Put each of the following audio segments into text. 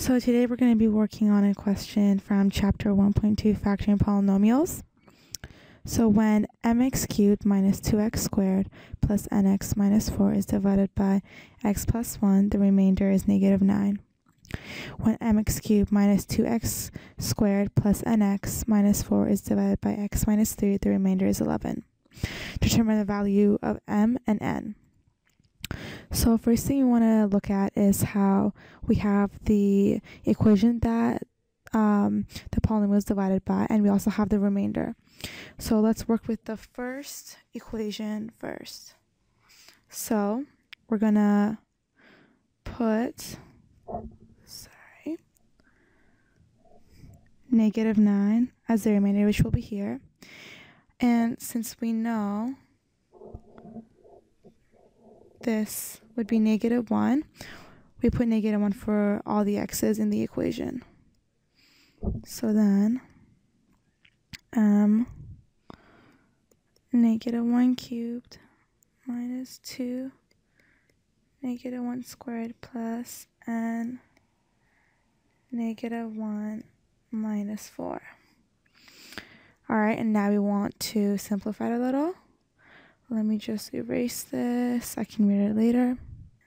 So today we're going to be working on a question from chapter 1.2, factoring polynomials. So when mx cubed minus 2x squared plus nx minus 4 is divided by x plus 1, the remainder is negative 9. When mx cubed minus 2x squared plus nx minus 4 is divided by x minus 3, the remainder is 11. Determine the value of m and n. So first thing you want to look at is how we have the equation that the polynomial is divided by, and we also have the remainder. So let's work with the first equation first. So we're gonna put, negative 9 as the remainder, which will be here. And since we know this would be negative 1, we put negative 1 for all the x's in the equation. So then negative 1 cubed minus 2 negative 1 squared plus n negative 1 minus 4. Alright, and now we want to simplify it a little. Let me just erase this. I can read it later.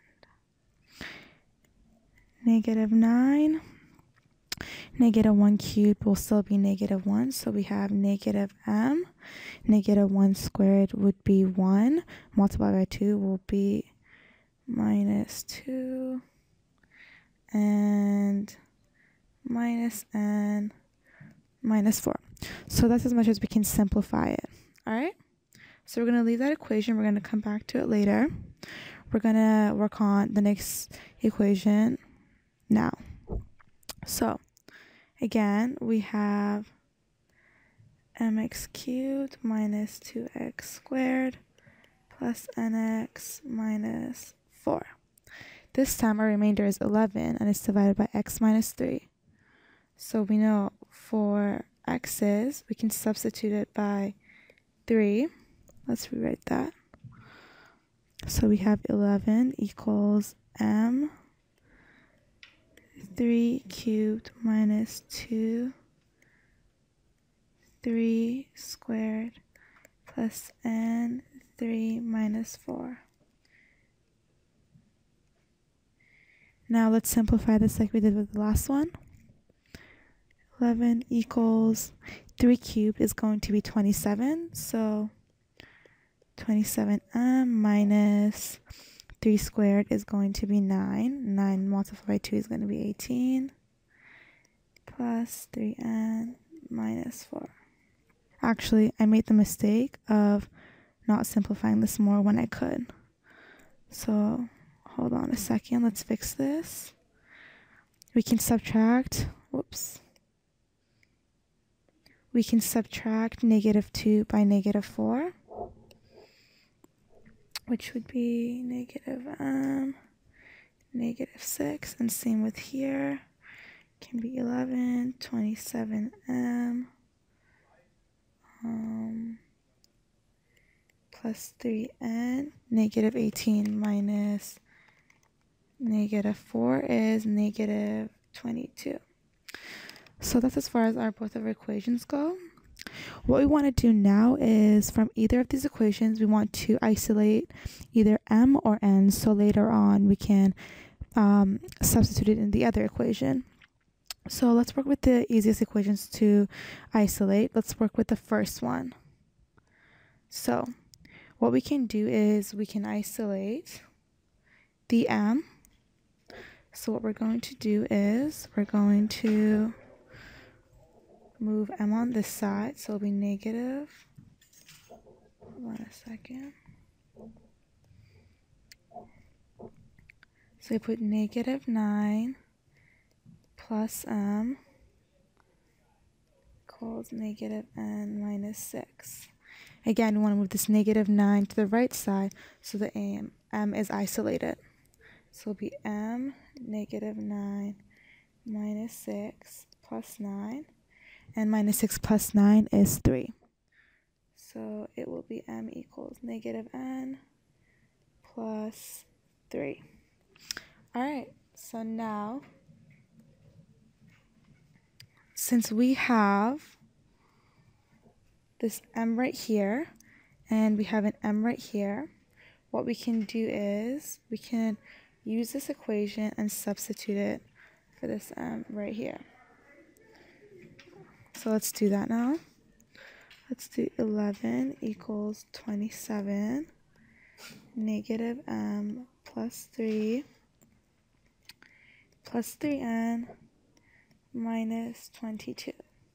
Negative 9. Negative 1 cubed will still be negative 1. So we have negative m. Negative 1 squared would be 1. Multiplied by 2 will be minus 2. And minus n minus 4. So that's as much as we can simplify it. Alright? So we're going to leave that equation. We're going to come back to it later. We're going to work on the next equation now. So again, we have mx cubed minus 2x squared plus nx minus 4. This time our remainder is 11 and it's divided by x minus 3. So we know for x's, we can substitute it by 3. Let's rewrite that. So we have 11 equals m 3 cubed minus 2 3 squared plus n 3 minus 4. Now let's simplify this like we did with the last one. 11 equals 3 cubed is going to be 27. So 27m minus 3 squared is going to be 9. 9 multiplied by 2 is going to be 18. Plus 3n minus 4. Actually, I made the mistake of not simplifying this more when I could. So hold on a second. Let's fix this. We can subtract, we can subtract negative 2 by negative 4. Which would be negative 6, and same with here, can be 11, 27m, plus 3n, negative 18 minus negative 4 is negative 22. So that's as far as both of our equations go. What we want to do now is from either of these equations, we want to isolate either m or n, so later on we can substitute it in the other equation. So let's work with the easiest equations to isolate. Let's work with the first one. So what we can do is we can isolate the m. So what we're going to do is we're going to move m on this side, so it'll be negative. Hold on a second. So we put negative 9 plus m equals negative n minus 6. Again, we want to move this negative 9 to the right side so the m is isolated. So it'll be m negative 9 minus 6 plus 9. And minus 6 plus 9 is 3. So it will be m equals negative n plus 3. Alright, so now since we have this m right here and we have an m right here, what we can do is we can use this equation and substitute it for this m right here. So let's do that now. Let's do 11 equals 27 negative m plus 3 plus 3n minus 22.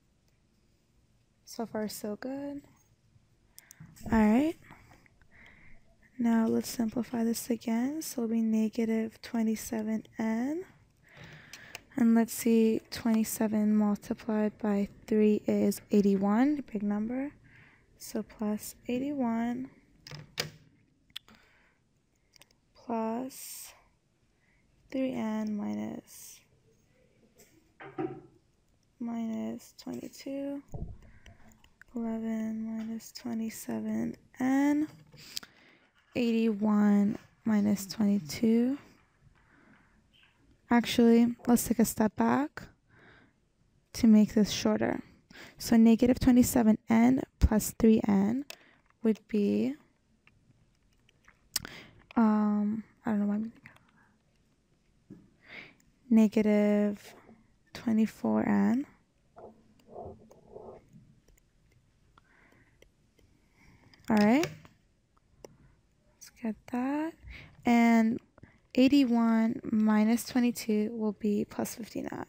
So far, so good. All right. Now let's simplify this again. So it'll be negative 27n. And let's see, 27 multiplied by 3 is 81, big number. So plus 81 plus 3n minus 22. 11 minus 27n. 81 minus 22. Actually, let's take a step back to make this shorter. So negative 27n plus 3n would be, I don't know why I'm negative 24n. All right, let's get that. And 81 minus 22 will be plus 59.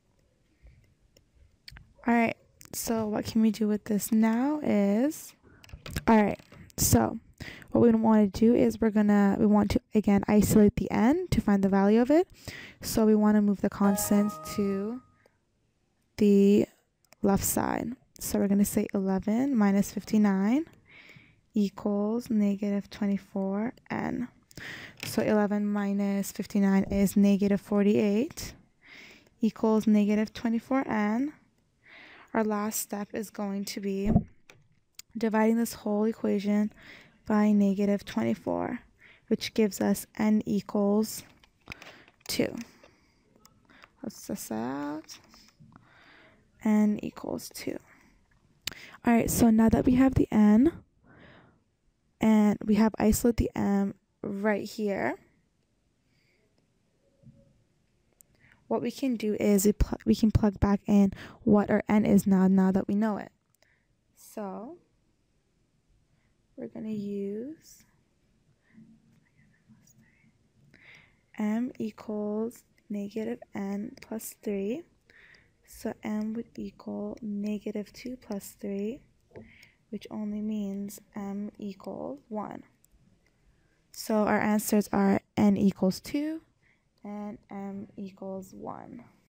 All right, so what can we do with this now is, all right, so what we want to do is we want to, again, isolate the n to find the value of it. So we want to move the constants to the left side. So we're going to say 11 minus 59 equals negative 24n. So 11 minus 59 is negative 48 equals negative 24n. Our last step is going to be dividing this whole equation by negative 24, which gives us n equals 2. Let's test that out. N equals 2. All right, so now that we have the n and we have isolate the m right here, what we can do is we can plug back in what our n is now that we know it. So we're going to use m equals negative n plus 3. So m would equal negative 2 plus 3, which only means m equals 1. So our answers are n equals 2 and m equals 1.